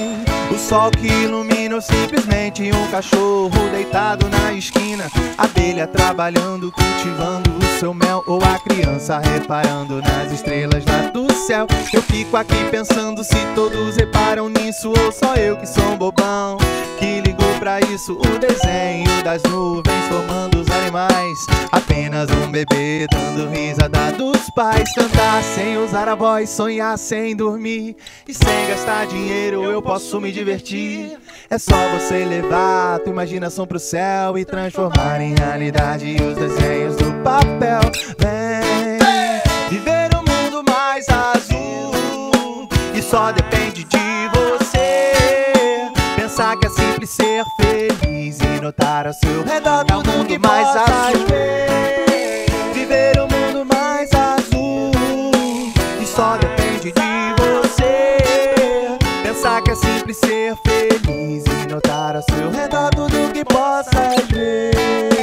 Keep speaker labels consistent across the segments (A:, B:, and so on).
A: vem. O sol que ilumina ou simplesmente um cachorro deitado na esquina, abelha trabalhando, cultivando o seu mel, ou a criança reparando nas estrelas lá do céu. Eu fico aqui pensando se todos reparam nisso, ou só eu que sou um bobão que ligou pra isso. O desenho das nuvens formando os animais, apenas um bebê dando risada dos pais. Cantar sem usar a voz, sonhar sem dormir e sem gastar dinheiro eu posso me divertir. É só você levar tua imaginação pro céu e transformar em realidade os desenhos do papel. Vem viver um mundo mais azul, e só depende de você. Pensar que é simples ser feliz e notar ao seu redor tudo um mundo mais azul. Viver um mundo mais azul, e só depende de você. Pensar que é simples ser feliz e notar ao seu redor tudo que possas ver.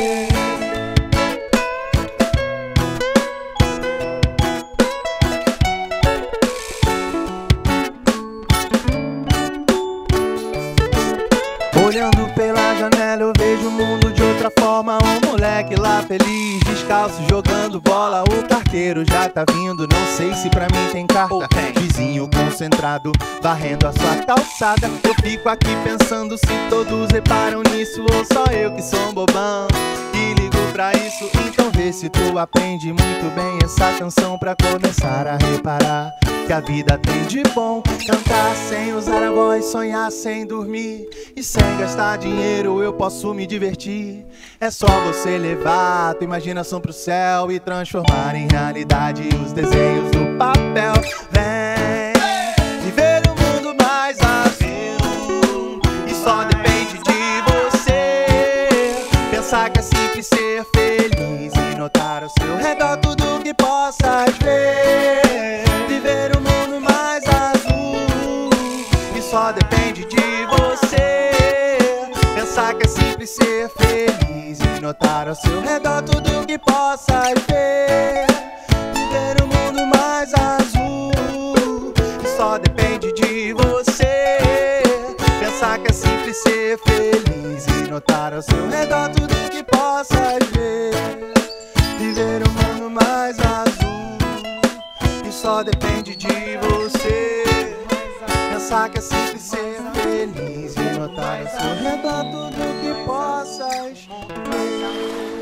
A: Olhando pela janela eu vejo o mundo de outra forma. Um moleque lá feliz, descalço, jogando bola. O carteiro já tá vindo, não sei se pra mim tem carta. Vizinho concentrado, varrendo a sua calçada. Eu fico aqui pensando se todos reparam nisso, ou só eu que sou um bobão que ligo pra isso. Então vê se tu aprende muito bem essa canção pra começar a reparar que a vida tem de bom. Cantar sem usar a voz, sonhar sem dormir e sem gastar dinheiro eu posso me divertir. É só você levar tua imaginação pro céu e transformar em realidade os desenhos do papel. Vem viver um mundo mais azul, e só depende de você. Pensar que é simples ser feliz e notar ao seu redor tudo que possas ver. Viver um mundo mais azul, e só depende de você. Pensar que é simples ser feliz e notar ao seu redor tudo que possas ver. Viver um mundo mais azul, e só depende de você. Pensar que é simples ser feliz e notar ao seu redor tudo que possas ver. Viver um mundo mais azul, e só depende de você. Pensar que é simples ser feliz e notar ao seu redor tudo que possas ver.